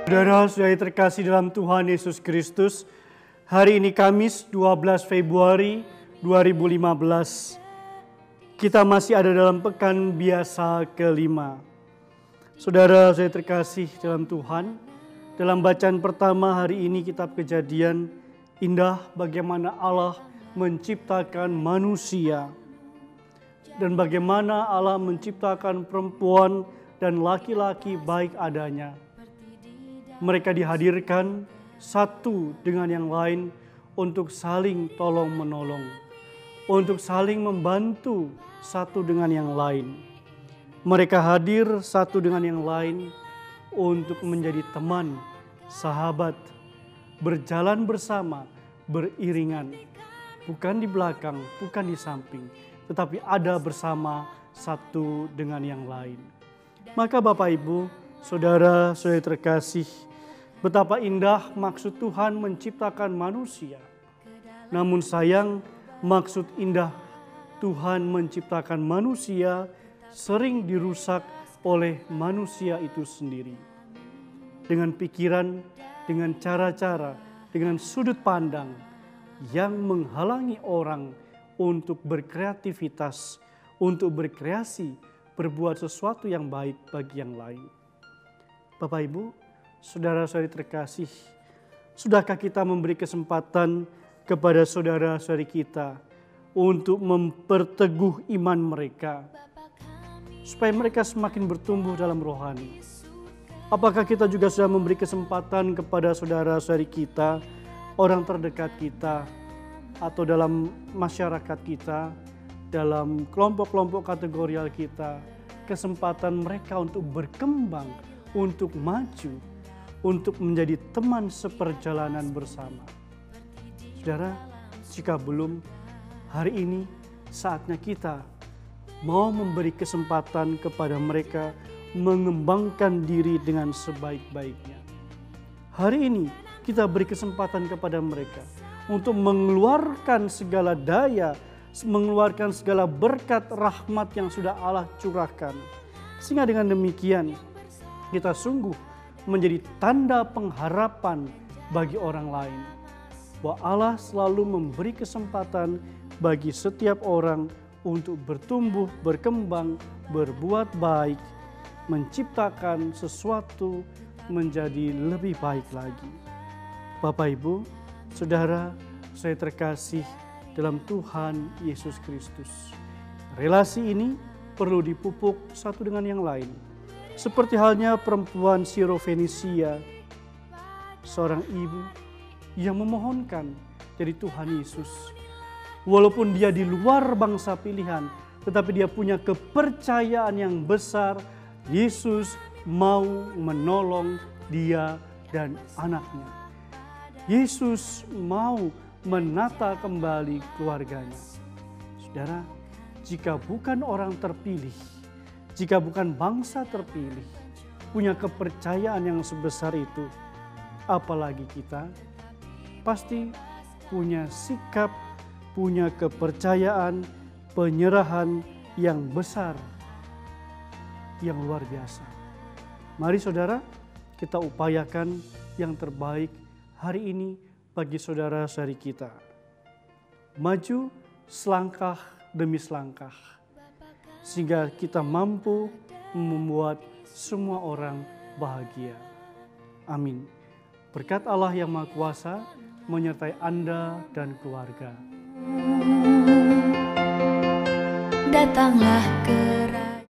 Saudara-saudari terkasih dalam Tuhan Yesus Kristus, hari ini Kamis 12 Februari 2015. Kita masih ada dalam pekan biasa kelima. Saudara-saudari terkasih dalam Tuhan, dalam bacaan pertama hari ini kitab Kejadian, indah bagaimana Allah menciptakan manusia. Dan bagaimana Allah menciptakan perempuan dan laki-laki baik adanya. Mereka dihadirkan satu dengan yang lain untuk saling tolong menolong. Untuk saling membantu satu dengan yang lain. Mereka hadir satu dengan yang lain untuk menjadi teman, sahabat, berjalan bersama, beriringan. Bukan di belakang, bukan di samping, tetapi ada bersama satu dengan yang lain. Maka Bapak Ibu, saudara-saudari terkasih, betapa indah maksud Tuhan menciptakan manusia. Namun sayang, maksud indah Tuhan menciptakan manusia sering dirusak oleh manusia itu sendiri. Dengan pikiran, dengan cara-cara, dengan sudut pandang yang menghalangi orang untuk berkreativitas, untuk berkreasi, berbuat sesuatu yang baik bagi yang lain. Bapak Ibu, saudara-saudari terkasih, sudahkah kita memberi kesempatan kepada saudara-saudari kita untuk memperteguh iman mereka, supaya mereka semakin bertumbuh dalam rohani? Apakah kita juga sudah memberi kesempatan kepada saudara-saudari kita, orang terdekat kita, atau dalam masyarakat kita, dalam kelompok-kelompok kategorial kita, kesempatan mereka untuk berkembang, untuk maju, untuk menjadi teman seperjalanan bersama? Saudara, jika belum, hari ini saatnya kita mau memberi kesempatan kepada mereka mengembangkan diri dengan sebaik-baiknya. Hari ini kita beri kesempatan kepada mereka untuk mengeluarkan segala daya, mengeluarkan segala berkat rahmat yang sudah Allah curahkan. Sehingga dengan demikian kita sungguh menjadi tanda pengharapan bagi orang lain. Bahwa Allah selalu memberi kesempatan bagi setiap orang untuk bertumbuh, berkembang, berbuat baik, menciptakan sesuatu menjadi lebih baik lagi. Bapak Ibu, saudara, saya terkasih dalam Tuhan Yesus Kristus. Relasi ini perlu dipupuk satu dengan yang lain. Seperti halnya perempuan Sirofenisia, seorang ibu yang memohonkan dari Tuhan Yesus. Walaupun dia di luar bangsa pilihan, tetapi dia punya kepercayaan yang besar. Yesus mau menolong dia dan anaknya. Yesus mau menata kembali keluarganya. Saudara, jika bukan orang terpilih, jika bukan bangsa terpilih, punya kepercayaan yang sebesar itu, apalagi kita, pasti punya sikap, punya kepercayaan, penyerahan yang besar, yang luar biasa. Mari saudara, kita upayakan yang terbaik hari ini bagi saudara-saudari kita. Maju selangkah demi selangkah, sehingga kita mampu membuat semua orang bahagia. Amin. Berkat Allah yang Maha Kuasa menyertai Anda dan keluarga. Datanglah ke